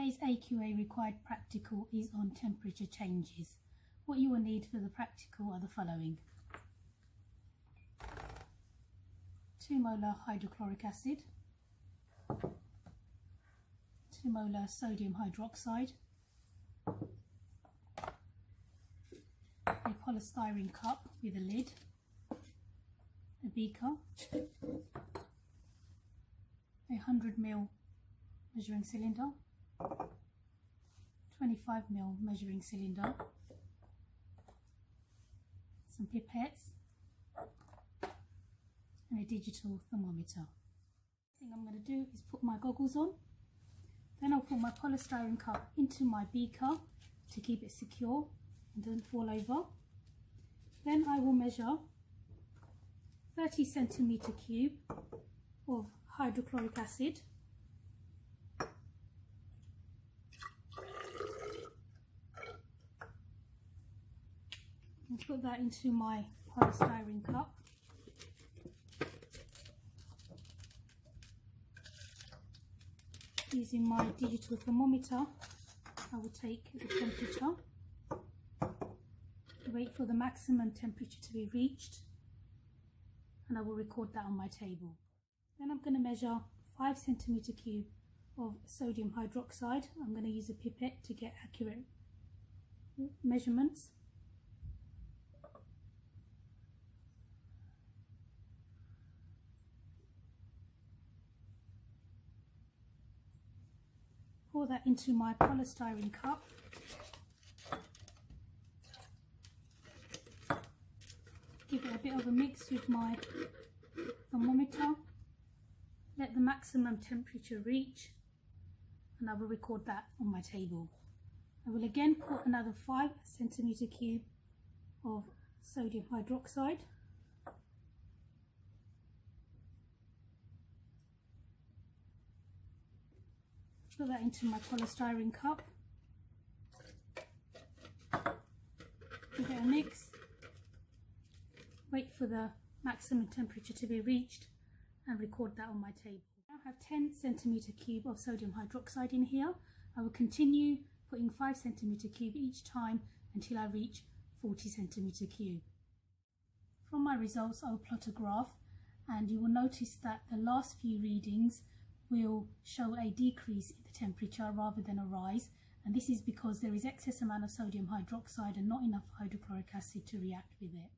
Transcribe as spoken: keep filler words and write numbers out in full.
Today's A Q A required practical is on temperature changes. What you will need for the practical are the following: two molar hydrochloric acid, two molar sodium hydroxide, a polystyrene cup with a lid, a beaker, a one hundred milliliter measuring cylinder, twenty-five milliliter measuring cylinder, some pipettes, and a digital thermometer. The thing I'm going to do is put my goggles on, then I'll put my polystyrene cup into my beaker to keep it secure and doesn't fall over. Then I will measure thirty centimeter cube of hydrochloric acid, and put that into my polystyrene cup. Using my digital thermometer, I will take the temperature, wait for the maximum temperature to be reached, and I will record that on my table. Then I'm going to measure five centimeter cube of sodium hydroxide. I'm going to use a pipette to get accurate measurements. Pour that into my polystyrene cup. Give it a bit of a mix with my thermometer. Let the maximum temperature reach, and I will record that on my table. I will again put another five centimeter cube of sodium hydroxide. Put that into my polystyrene cup. Give it a mix. Wait for the maximum temperature to be reached and record that on my table. I now have ten centimeter cube of sodium hydroxide in here. I will continue putting five centimeter cube each time until I reach forty centimeter cube. From my results, I will plot a graph, and you will notice that the last few readings will show a decrease in the temperature rather than a rise, and this is because there is excess amount of sodium hydroxide and not enough hydrochloric acid to react with it.